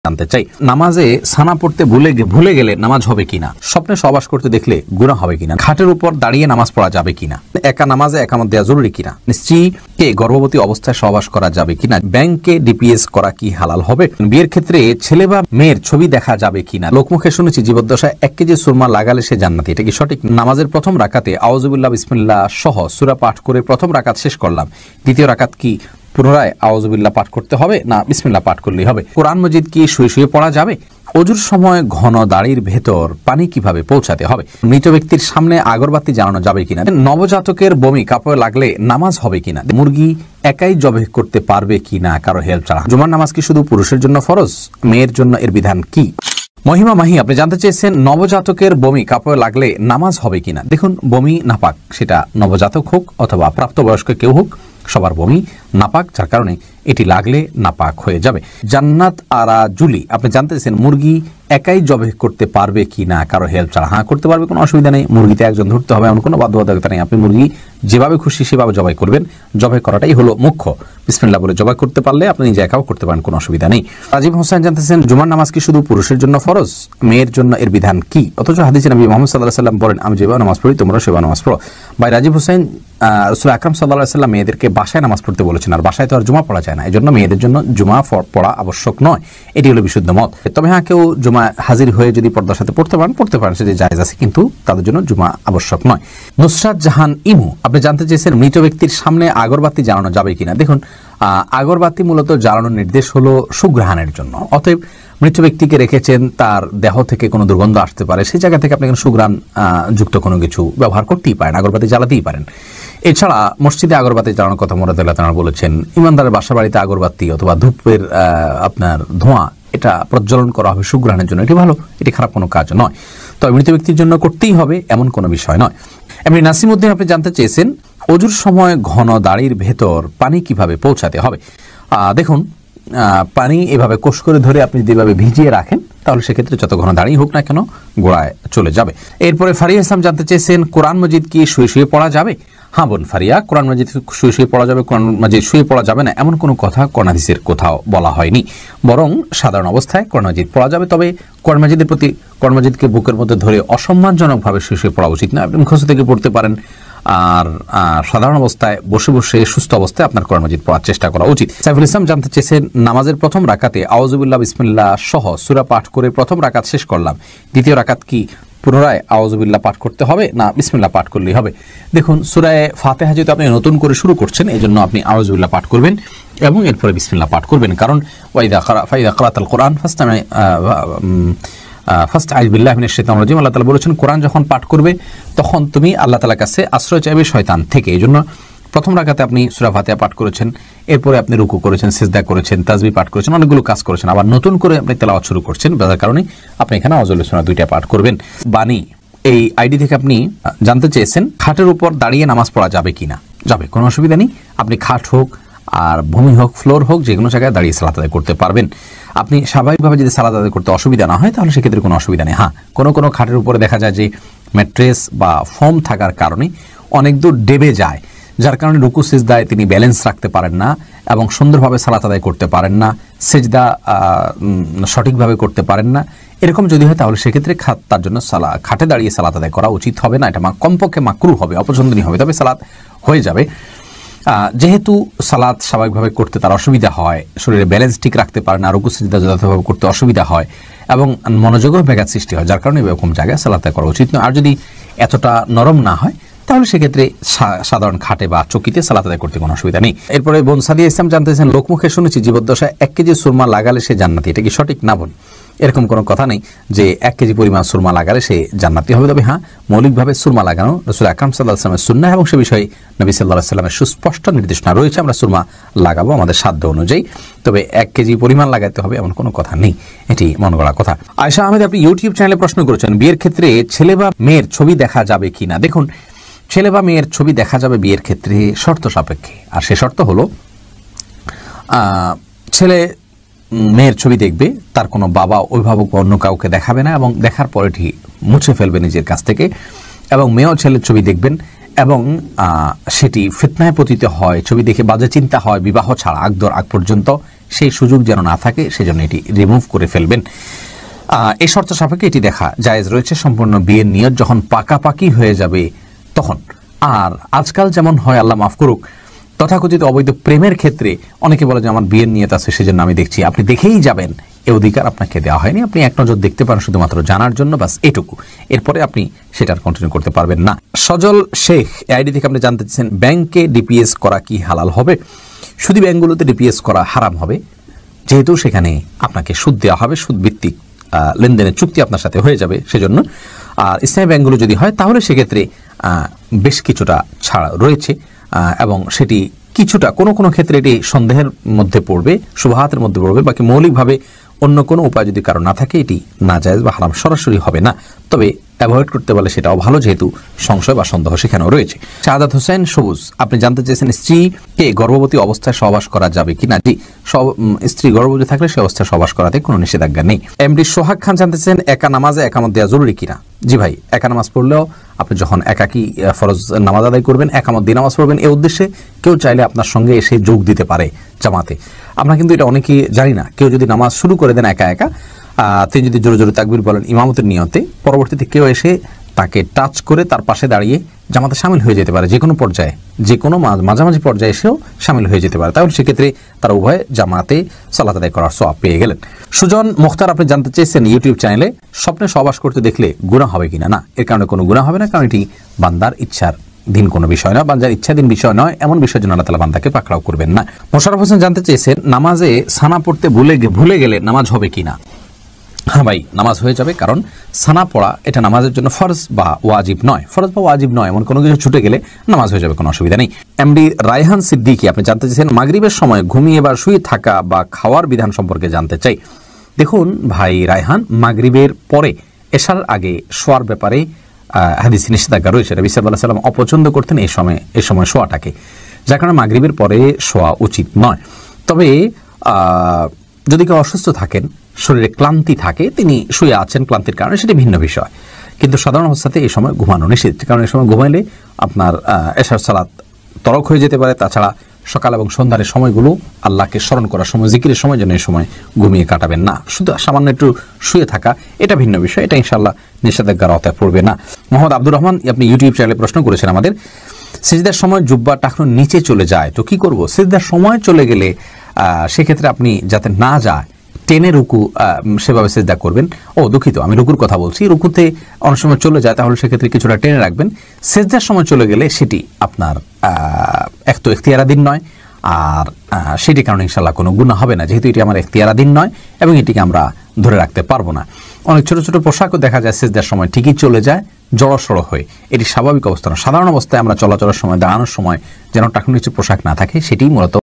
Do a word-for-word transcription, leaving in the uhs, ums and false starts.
জানতে চাই নামাজে সানা পড়তে ভুলে ভুলে গেলে নামাজ হবে কিনা, স্বপ্নে সহবাস করতে দেখলে গুনাহ হবে কিনা, খাটের উপর দাঁড়িয়ে নামাজ পড়া যাবে কিনা, একা নামাজে একামত দেওয়া জরুরি কিনা, স্ত্রীকে গর্ভবতী অবস্থায় সহবাস করা যাবে কিনা, ব্যাংকে ডিপিএস করা কি হালাল হবে, বিয়ের ক্ষেত্রে ছেলে বা মেয়ের ছবি দেখা যাবে কিনা, লোকমুখে শুনেছি জীবদ্দশায় এক কেজি সুরমা লাগালে সে জান্নাতি, এটা কি সঠিক? নামাজের প্রথম রাকাতে আউযুবিল্লাহ বিসমিল্লাহ সহ সূরা পাঠ করে প্রথম রাকাত শেষ করলাম, দ্বিতীয় রাকাত কি পুনরায় আউযুবিল্লাহ পাঠ করতে হবে না বিসমিল্লাহ পাঠ করলেই হবে? কোরআন মজিদ কি শুয়ে শুয়ে পড়া যাবে? অজুর সময় ঘন দাড়ির ভেতর পানি কিভাবে পৌঁছাতে হবে? মৃত ব্যক্তির সামনে আগরবাতি জ্বালানো যাবে কিনা? নবজাতকের বমি কাপড়ে লাগলে নামাজ হবে কিনা? মুরগি একাই জবাই করতে পারবে কিনা কারো হেল্প ছাড়া? জুমার নামাজ কি শুধু পুরুষের জন্য ফরজ, মেয়ের জন্য এর বিধান কি? মহিমা মাহি আপনি জানতে চেয়েছেন নবজাতকের বমি কাপড়ে লাগলে নামাজ হবে কিনা। দেখুন, বমি নাপাক, সেটা নবজাতক হোক অথবা প্রাপ্তবয়স্ক কেউ হোক, সবার বমি নাপাক, যার কারণে এটি লাগলে নাপাক হয়ে যাবে। জান্নাত আরা জুলি আপনি জানতে চেয়েছেন মুরগি একাই জবাই করতে পারবে কি না কারো হেল্প ছাড়া? হ্যাঁ, করতে পারবে, কোনো অসুবিধা নেই। মুরগিতে একজন ধরতে হবে এমন কোনো বাধ্যবাধকতা নেই। আপনি মুরগি যেভাবে খুশি সেভাবে জবাই করবেন, জবাই করাটাই হলো মুখ্য। বিসমিল্লাহ বলে জবাই করতে পারলে আপনি নিজে একাও করতে পারেন, কোনো অসুবিধা নেই। রাজীব হোসেন জানতেছেন জুমার নামাজ কি শুধু পুরুষের জন্য ফরজ, মেয়ের জন্য এর বিধান কি? অথচ হাদিসে নবী মুহাম্মদ সাল্লাল্লাহু আলাইহি ওয়াসাল্লাম বলেন আমি যেভাবে নামাজ পড়ি তোমরা সেভাবে নামাজ পড়ো। ভাই রাজীব হোসেন, রাসূল আকরাম সাল্লাল্লাহু আলাইহি ওয়াসাল্লাম মেয়েদেরকে বাসায় নামাজ পড়তে বলেছেন, আর বাসায় তো আর জুমা পড়া যায় না, এই জন্য মেয়েদের জন্য জুমা পড়া আবশ্যক নয়, এটি হলো বিশুদ্ধ মত। তবে হ্যাঁ, কেউ জুমা হাজির হয়ে যদি পর্দার সাথে পড়তে পারেন পড়তে পারেন, সেটি জায়েজ আছে, কিন্তু তাদের জন্য জুমা আবশ্যক নয়। নুসরাত জাহান ইমু আপনি জানতে চেয়েছেন মৃত ব্যক্তির সামনে আগরবাতি জ্বালানো যাবে কিনা। দেখুন, আগরবাতি মূলত জ্বালানোর নির্দেশ হলো সুঘ্রাণের জন্য, অতএব মৃত ব্যক্তিকে রেখেছেন, তার দেহ থেকে কোনো দুর্গন্ধ আসতে পারে, সেই জায়গা থেকে আপনি সুঘ্রাণ যুক্ত কোনো কিছু ব্যবহার করতেই পারেন, আগরবাতি জ্বালাতেই পারেন। এছাড়া মসজিদে আগরবাতি জ্বালানোর কথা মুরাদুল্লাহ তাআলা বলেছেন। ইমানদারের বাসা বাড়িতে আগরবাতি অথবা ধূপের আপনার ধোঁয়া এটা প্রজ্বলন করা হবে সুঘ্রাণের জন্য, এটি ভালো, এটি খারাপ কোনো কাজ নয়। তবে মৃত ব্যক্তির জন্য করতেই হবে এমন কোনো বিষয় নয়। এমনি নাসিমউদ্দিন আপনি জানতে চেয়েছেন অজুর সময় ঘন দাড়ির ভেতর পানি কিভাবে পৌঁছাতে হবে। দেখুন, পানি এভাবে কোষ করে ধরে আপনি যেভাবে ভিজিয়ে রাখেন তাহলে সেক্ষেত্রে যত ঘন দাঁড়িয়ে হোক না কেন গোড়ায় চলে যাবে। এরপরে ফারিয়া ইসলাম জানতে চেয়েছেন কোরআন মজিদ কি শুয়ে শুয়ে পড়া যাবে? হ্যাঁ বোন ফারিয়া, কোরআন মজিদ শুয়ে শুয়ে পড়া যাবে, কোরআন মজিদ শুয়ে পড়া যাবে না এমন কোনো কথা কোরআন হাদিসের কোথাও বলা হয়নি, বরং সাধারণ অবস্থায় কোরআন মজিদ পড়া যাবে। তবে কোরআন মজিদের প্রতি কোরআন মজিদকে বুকের মধ্যে ধরে অসম্মানজনকভাবে শুয়ে শুয়ে পড়া উচিত না। আপনি মুখস্থ থেকে পড়তে পারেন, আর সাধারণ অবস্থায় বসে বসে সুস্থ অবস্থায় আপনার কোরআন মাজিদ পড়ার চেষ্টা করা উচিত। সাইফুল ইসলাম জানতে চেয়েছেন নামাজের প্রথম রাকাতে আউযুবিল্লাহ বিসমিল্লাহ সহ সূরা পাঠ করে প্রথম রাকাত শেষ করলাম, দ্বিতীয় রাকাত কি পুনরায় আউযুবিল্লাহ পাঠ করতে হবে না বিসমিল্লাহ পাঠ করলেই হবে? দেখুন, সূরা ফাতিহা যেহেতু আপনি নতুন করে শুরু করছেন, এই জন্য আপনি আউযুবিল্লাহ পাঠ করবেন এবং এরপরে বিসমিল্লাহ পাঠ করবেন, কারণ ওয়াইদা ক্বারা ফাইদা ক্বারাতাল কোরআন ফাসতামি ফার্স্ট আইযবিল্লাহি মিনাশ শাইতানির রাজিম, আল্লাহ তাআলা বলেছেন কোরআন যখন পাঠ করবে তখন তুমি আল্লাহ তাআলার কাছে আশ্রয় চাইবে শয়তান থেকে। এই জন্য প্রথম রাকাতে আপনি সূরা ফাতিহা পাঠ করেছেন, এরপরে আপনি রুকু করেছেন, সিজদা করেছেন, তাসবিহ পাঠ করেছেন, অনেকগুলো কাজ করেছেন, আবার নতুন করে আপনি তেলাওয়াত শুরু করছেন, যার কারণে আপনি এখানে আউযুবিল্লাহি সূরা দুইটা পাঠ করবেন। বাণী এই আইডি থেকে আপনি জানতে চেয়েছেন খাটের উপর দাঁড়িয়ে নামাজ পড়া যাবে কিনা। যাবে, কোনো অসুবিধা নেই। আপনি খাট হোক আর ভূমি হোক ফ্লোর হোক যে কোনো জায়গায় দাঁড়িয়ে সালাত আদায় করতে পারবেন। আপনি স্বাভাবিকভাবে যদি সালাত আদায় করতে অসুবিধা না হয় তাহলে সেক্ষেত্রে কোনো অসুবিধা নেই। হ্যাঁ, কোনো কোনো খাটের উপরে দেখা যায় যে ম্যাট্রেস বা ফোম থাকার কারণে অনেক দূর ডেবে যায়, যার কারণে রুকু সিজদায় তিনি ব্যালেন্স রাখতে পারেন না এবং সুন্দরভাবে সালাত আদায় করতে পারেন না, সিজদা সঠিকভাবে করতে পারেন না। এরকম যদি হয় তাহলে সেক্ষেত্রে খাট তার জন্য সালা খাটে দাঁড়িয়ে সালাত আদায় করা উচিত হবে না, এটা কমপক্ষে মাকরুহ হবে, অপছন্দনীয় হবে, তবে সালাত হয়ে যাবে। যেহেতু সালাত স্বাভাবিকভাবে করতে তার অসুবিধা হয়, শরীরে ব্যালেন্স ঠিক রাখতে পারে না, রুকু সিজদা যথাযথভাবে করতে অসুবিধা হয় এবং মনোযোগের ব্যাঘাত সৃষ্টি হয়, যার কারণে এরকম জায়গায় সালাত করা উচিত নয়। আর যদি এতটা নরম না হয় তাহলে সেক্ষেত্রে সাধারণ খাটে বা চকিতে সালাত আদায় করতে কোনো অসুবিধা নেই। এরপরে বোন সাদিয়া ইসলাম জানতেছেন লোকমুখে শুনেছি জীবদ্দশায় এক কেজি সুরমা লাগালে সে জান্নাতি, এটা কি সঠিক? না বোন, এরকম কোনো কথা নেই যে এক কেজি পরিমাণ সুরমা লাগালে সে জান্নাতি হবে। তবে হ্যাঁ, মৌলিকভাবে সুরমা লাগানো রাসূল আকরাম সাল্লাল্লাহু আলাইহি ওয়াসাল্লামের সুন্নাহ এবং সে বিষয়ে নবী সাল্লাল্লাহু আলাইহি ওয়াসাল্লামের সুস্পষ্ট নির্দেশনা রয়েছে, আমরা সুরমা লাগাবো আমাদের সাধ্য অনুযায়ী। তবে এক কেজি পরিমাণ লাগাতে হবে এমন কোনো কথা নেই, এটি মন গড়া কথা। আয়েশা আহমেদ আপনি ইউটিউব চ্যানেলে প্রশ্ন করেছেন বিয়ের ক্ষেত্রে ছেলে বা মেয়ের ছবি দেখা যাবে কিনা। দেখুন, ছেলে বা মেয়ের ছবি দেখা যাবে বিয়ের ক্ষেত্রে শর্ত সাপেক্ষে, আর সে শর্ত হলো ছেলে মেয়ের ছবি দেখবে, তার কোনো বাবা অভিভাবক বা অন্য কাউকে দেখাবে না এবং দেখার পরে ঠিক মুছে ফেলবে নিজের কাছ থেকে, এবং মেয়েও ছেলের ছবি দেখবেন এবং সেটি ফিতনায় পতিত হয়, ছবি দেখে বাজে চিন্তা হয় বিবাহ ছাড়া আগদর আগ পর্যন্ত, সেই সুযোগ যেন না থাকে সেজন্য এটি রিমুভ করে ফেলবেন। এই শর্ত সাপেক্ষে এটি দেখা জায়েজ রয়েছে সম্পূর্ণ বিয়ের নিয়ত যখন পাকাপাকি হয়ে যাবে তখন। আর আজকাল যেমন হয়, আল্লাহ মাফ করুক, তথাকথিত অবৈধ প্রেমের ক্ষেত্রে অনেকে বলে যে আমার বিয়ের নিয়ত আছে সেজন্য আমি দেখছি, আপনি দেখেই যাবেন, এ অধিকার আপনাকে দেওয়া হয়নি। আপনি এক নজর দেখতে পারেন শুধুমাত্র জানার জন্য, বাস এটুকু। এরপরে আপনি সেটার কন্টিনিউ করতে পারবেন না। সজল শেখ আইডি থেকে আপনি জানতে চাচ্ছেন ব্যাংকে ডিপিএস করা কি হালাল হবে? শুধু ব্যাংকগুলোতে ডিপিএস করা হারাম হবে, যেহেতু সেখানে আপনাকে সুদ দেওয়া হবে, সুদ ভিত্তিক লেনদেনের চুক্তি আপনার সাথে হয়ে যাবে সেজন্য। আর ইসলামী ব্যাংকগুলো যদি হয় তাহলে সেক্ষেত্রে বেশ কিছুটা ছাড় রয়েছে এবং সেটি কিছুটা কোনো কোনো ক্ষেত্রে এটি সন্দেহের মধ্যে পড়বে, শুবহাতের মধ্যে পড়বে, বাকি মৌলিকভাবে অন্য কোনো উপায় যদি কারো না থাকে এটি নাজায়েজ বা হারাম সরাসরি হবে না। তবে অ্যাভয়েড করতে পারলে সেটাও ভালো, যেহেতু সংশয় বা সন্দেহ সেখানেও রয়েছে। শাহাদাত হোসেন সবুজ আপনি জানতে চেয়েছেন স্ত্রীকে গর্ভবতী অবস্থায় সহবাস করা যাবে কিনা? জি, স্ত্রী গর্ভবতী থাকলে সে অবস্থায় সহবাস করাতে কোনো নিষেধাজ্ঞা নেই। এমডি সোহাগ খান জানতে চেয়েছেন একা নামাজে একামত দেওয়া জরুরি কিনা? জি ভাই, একা নামাজ পড়লেও আপনি যখন একাকী ফরজ নামাজ আদায় করবেন, একামত দিয়ে নামাজ পড়বেন, এই উদ্দেশ্যে কেউ চাইলে আপনার সঙ্গে এসে যোগ দিতে পারে জামাতে। আমরা কিন্তু এটা অনেকেই জানি না। কেউ যদি নামাজ শুরু করে দেন একা একা, তিনি যদি জোরে জোরে তাকবীর বলেন ইমামতের নিয়তে, পরবর্তীতে কেউ এসে তাকে টাচ করে তার পাশে দাঁড়িয়ে জামাতে শামিল হয়ে যেতে পারে, যে কোনো পর্যায়ে, যে কোনো মাঝামাঝি পর্যায়ে এসেও শামিল হয়ে যেতে পারে। তাহলে সেক্ষেত্রে তারা উভয়ে জামাতে সালাত আদায় করার সওয়াব পেয়ে গেলেন। সুজন মুখতার আপনি জানতে চেয়েছেন ইউটিউব চ্যানেলে স্বপ্নে সহবাস করতে দেখলে গুনাহ হবে কিনা? না, এর কারণে কোনো গুনাহ হবে না, কারণ এটি বান্দার ইচ্ছার দিন কোনো বিষয় নয়, বান্দার ইচ্ছাধীন বিষয় নয়, এমন বিষয়ের জন্য আল্লাহ তাআলা বান্দাকে পাকড়াও করবেন না। মোশাররফ হোসেন জানতে চেয়েছেন নামাজে সানা পড়তে ভুলে ভুলে গেলে নামাজ হবে কিনা? হ্যাঁ ভাই, নামাজ হয়ে যাবে, কারণ সানা পড়া এটা নামাজের জন্য ফরজ বা ওয়াজিব নয়। ফরজ বা ওয়াজিব নয় এমন কোনো কিছু ছুটে গেলে নামাজ হয়ে যাবে, কোনো অসুবিধা নেই। এমডি রায়হান সিদ্দিকী আপনি জানতে চেয়েছেন মাগরিবের সময় ঘুমিয়ে বা শুয়ে থাকা বা খাওয়ার বিধান সম্পর্কে জানতে চাই। দেখুন ভাই রায়হান, মাগরিবের পরে এশার আগে শোয়ার ব্যাপারে হাদিসে নিষেধাজ্ঞা রয়েছে। নবী সাল্লাল্লাহু আলাইহি ওয়াসাল্লাম অপছন্দ করতেন এই সময় এই সময় শোয়াটাকে, যার কারণে মাগরিবের পরে শোয়া উচিত নয়। তবে যদি কেউ অসুস্থ থাকেন, শরীরে ক্লান্তি থাকে, তিনি শুয়ে আছেন ক্লান্তির কারণে, সেটি ভিন্ন বিষয়। কিন্তু সাধারণ অবস্থাতে এই সময় ঘুমানো নিষেধ, কারণ এই সময় ঘুমাইলে আপনার এশার সালাত তরক হয়ে যেতে পারে। তাছাড়া সকাল এবং সন্ধ্যার সময়গুলো আল্লাহকে স্মরণ করার সময়, জিকিরের সময় যেন এই সময় ঘুমিয়ে কাটাবেন না। শুধু সামান্য একটু শুয়ে থাকা এটা ভিন্ন বিষয়, এটা ইনশাআল্লাহ নিষেধাজ্ঞার আওতায় পড়বে না। মোহাম্মদ আব্দুর রহমান আপনি ইউটিউব চ্যানেলে প্রশ্ন করেছেন আমাদের, সিজদার সময় জুব্বা টাকনো নিচে চলে যায় তো কি করব? সিজদার সময় চলে গেলে সেক্ষেত্রে আপনি যাতে না যায় টেনে রুকু সেভাবে সিজদা করবেন। ও দুঃখিত, আমি রুকুর কথা বলছি। রুকুতে অনেক সময় চলে যায়, তাহলে সেক্ষেত্রে কিছুটা টেনে রাখবেন। সিজদার সময় চলে গেলে সেটি আপনার এক তো এখতিয়ারাধীন নয়, আর সেটি কারণে ইনশাআল্লাহ কোনো গুনাহ হবে না, যেহেতু এটি আমার এখতিয়ারাধীন নয় এবং এটিকে আমরা ধরে রাখতে পারবো না। অনেক ছোট ছোট পোশাকও দেখা যায় সিজদার সময় ঠিকই চলে যায় জড়সড় হয়ে, এটি স্বাভাবিক অবস্থা না। সাধারণ অবস্থায় আমরা চলাচলের সময়, দাঁড়ানোর সময় যেন টাকনুর নিচে পোশাক না থাকে, সেটি মূলত